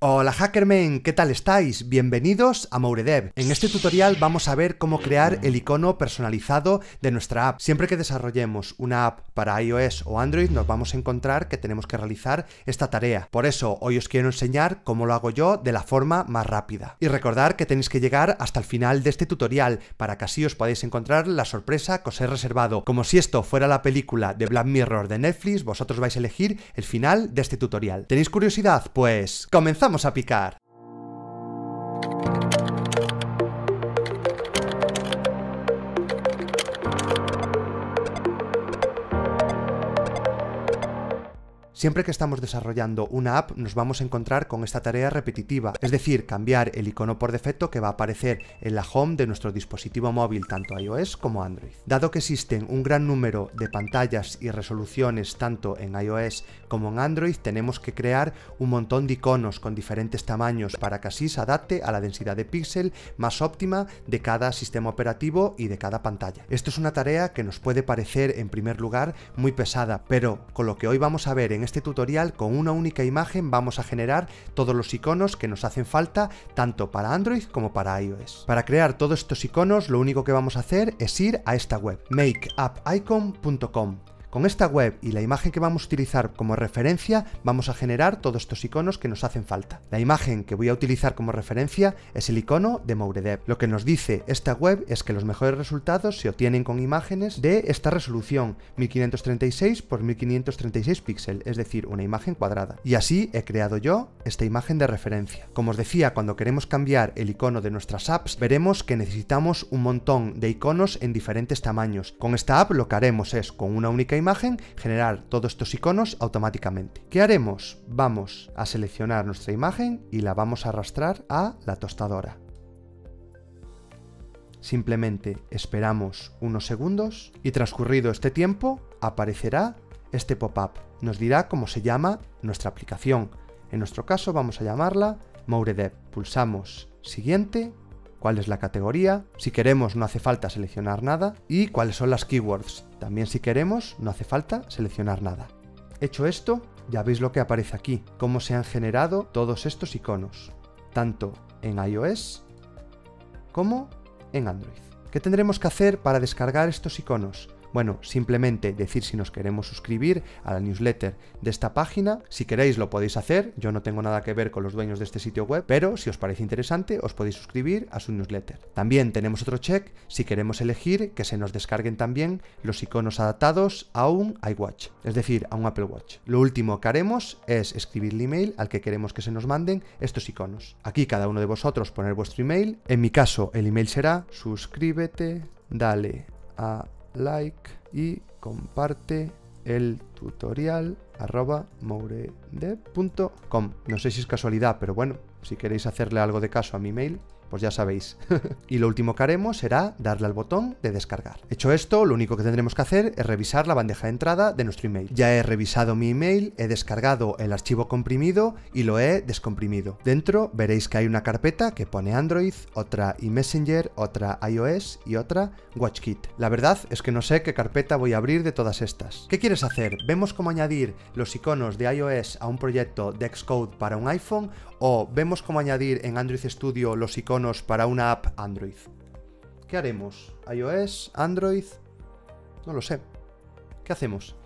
Hola Hackermen, ¿qué tal estáis? Bienvenidos a MoureDev. En este tutorial vamos a ver cómo crear el icono personalizado de nuestra app. Siempre que desarrollemos una app para iOS o Android nos vamos a encontrar que tenemos que realizar esta tarea. Por eso hoy os quiero enseñar cómo lo hago yo de la forma más rápida. Y recordad que tenéis que llegar hasta el final de este tutorial para que así os podáis encontrar la sorpresa que os he reservado. Como si esto fuera la película de Black Mirror de Netflix, vosotros vais a elegir el final de este tutorial. ¿Tenéis curiosidad? Pues comenzamos a picar. Siempre que estamos desarrollando una app nos vamos a encontrar con esta tarea repetitiva, es decir, cambiar el icono por defecto que va a aparecer en la home de nuestro dispositivo móvil, tanto iOS como Android. Dado que existen un gran número de pantallas y resoluciones tanto en iOS como en Android, tenemos que crear un montón de iconos con diferentes tamaños para que así se adapte a la densidad de píxel más óptima de cada sistema operativo y de cada pantalla. Esto es una tarea que nos puede parecer en primer lugar muy pesada, pero con lo que hoy vamos a ver en este tutorial, con una única imagen vamos a generar todos los iconos que nos hacen falta tanto para Android como para iOS. Para crear todos estos iconos lo único que vamos a hacer es ir a esta web, makeuppicon.com. Con esta web y la imagen que vamos a utilizar como referencia vamos a generar todos estos iconos que nos hacen falta. La imagen que voy a utilizar como referencia es el icono de MoureDev. Lo que nos dice esta web es que los mejores resultados se obtienen con imágenes de esta resolución 1536 por 1536 píxeles, es decir, una imagen cuadrada. Y así he creado yo esta imagen de referencia. Como os decía, cuando queremos cambiar el icono de nuestras apps, veremos que necesitamos un montón de iconos en diferentes tamaños. Con esta app lo que haremos es, con una única imagen, generar todos estos iconos automáticamente. ¿Qué haremos? Vamos a seleccionar nuestra imagen y la vamos a arrastrar a la tostadora. Simplemente esperamos unos segundos y transcurrido este tiempo aparecerá este pop-up. Nos dirá cómo se llama nuestra aplicación. En nuestro caso vamos a llamarla MoureDev. Pulsamos siguiente. ¿Cuál es la categoría? Si queremos no hace falta seleccionar nada. Y cuáles son las keywords. También si queremos no hace falta seleccionar nada. Hecho esto, ya veis lo que aparece aquí, cómo se han generado todos estos iconos, tanto en iOS como en Android. ¿Qué tendremos que hacer para descargar estos iconos? Bueno, simplemente decir si nos queremos suscribir a la newsletter de esta página. Si queréis lo podéis hacer, yo no tengo nada que ver con los dueños de este sitio web, pero si os parece interesante os podéis suscribir a su newsletter. También tenemos otro check si queremos elegir que se nos descarguen también los iconos adaptados a un iWatch, es decir, a un Apple Watch. Lo último que haremos es escribir el email al que queremos que se nos manden estos iconos. Aquí cada uno de vosotros poner vuestro email. En mi caso el email será suscríbete, dale a like y comparte el tutorial @mouredev.com. No sé si es casualidad, pero bueno, si queréis hacerle algo de caso a mi email, pues ya sabéis. Y lo último que haremos será darle al botón de descargar. Hecho esto, lo único que tendremos que hacer es revisar la bandeja de entrada de nuestro email. Ya he revisado mi email, he descargado el archivo comprimido y lo he descomprimido. Dentro veréis que hay una carpeta que pone Android, otra iMessenger, otra iOS y otra WatchKit. La verdad es que no sé qué carpeta voy a abrir de todas estas. ¿Qué quieres hacer? ¿Vemos cómo añadir los iconos de iOS a un proyecto de Xcode para un iPhone? ¿O vemos cómo añadir en Android Studio los iconos para una app Android? ¿Qué haremos? ¿iOS? ¿Android? No lo sé. ¿Qué hacemos?